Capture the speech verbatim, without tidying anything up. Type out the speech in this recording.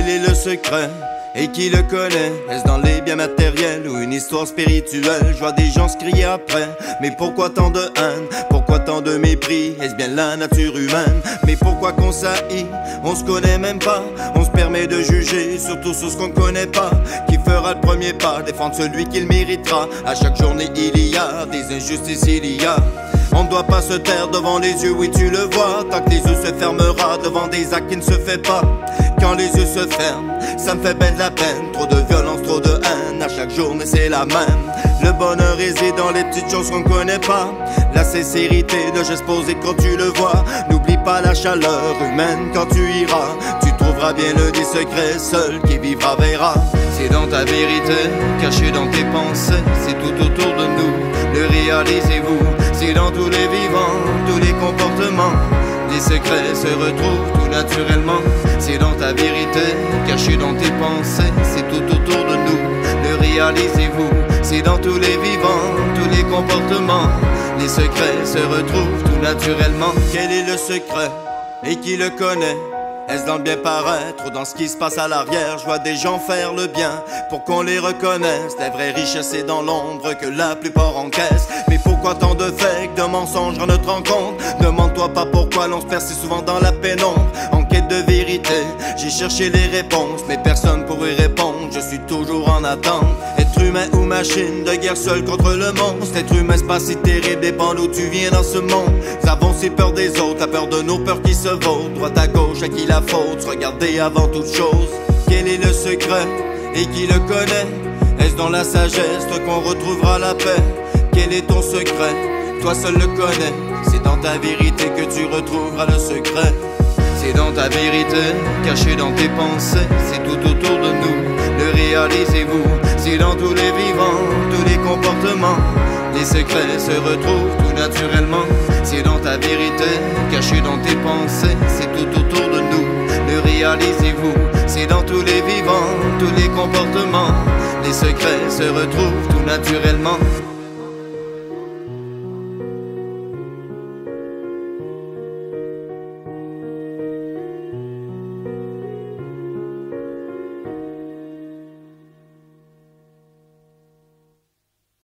est le secret? Et qui le connaît? Est-ce dans les biens matériels ou une histoire spirituelle? Je vois des gens se crier après, mais pourquoi tant de haine? Pourquoi tant de mépris? Est-ce bien la nature humaine? Mais pourquoi qu'on s'haït? On se connaît même pas, on se permet de juger, surtout sur ce qu'on connaît pas. Qui fera le premier pas? Défendre celui qu'il méritera. À chaque journée il y a des injustices, il y a. On ne doit pas se taire devant les yeux, oui tu le vois. Tant que les yeux se fermera devant des actes qui ne se fait pas. Quand les yeux se ferment, ça me fait ben de la peine. Trop de violence, trop de haine, à chaque journée c'est la même. Le bonheur réside dans les petites choses qu'on connaît pas. La sincérité, le geste posé quand tu le vois. N'oublie pas la chaleur humaine quand tu iras. Tu trouveras bien le des secrets, seul qui vivra verra. C'est dans ta vérité, cachée dans tes pensées. C'est tout autour de nous, le réalisez-vous. C'est dans tous les vivants, tous les comportements. Les secrets se retrouvent tout naturellement. C'est dans ta vérité, cachée dans tes pensées. C'est tout autour de nous, le réalisez-vous. C'est dans tous les vivants, tous les comportements. Les secrets se retrouvent tout naturellement. Quel est le secret et qui le connaît? Est-ce dans le bien paraître ou dans ce qui se passe à l'arrière? Je vois des gens faire le bien pour qu'on les reconnaisse. La vraie richesse est dans l'ombre que la plupart encaissent. Mais pourquoi tant de fakes, de mensonges à notre rencontre? Demande-toi pas pourquoi l'on se perd si souvent dans la pénombre. En quête de vérité, j'ai cherché les réponses, mais personne pour y répondre. Je suis toujours en attente. Être humain ou machine, de guerre seul contre le monstre. Être humain c'est pas si terrible, dépend d'où tu viens dans ce monde. Nous avons si peur des autres, la peur de nos peurs qui se vaut. Droite à gauche, à qui la faute? Se regarder avant toute chose. Quel est le secret et qui le connaît? Est-ce dans la sagesse qu'on retrouvera la paix? Quel est ton secret? Toi seul le connais. C'est dans ta vérité que tu retrouveras le secret. C'est dans ta vérité, cachée dans tes pensées. C'est tout autour de nous, le réalisez-vous. C'est dans tous les vivants, tous les comportements. Les secrets se retrouvent tout naturellement. C'est dans ta vérité, cachée dans tes pensées. C'est tout autour de nous, le réalisez-vous. C'est dans tous les vivants, tous les comportements. Les secrets se retrouvent tout naturellement.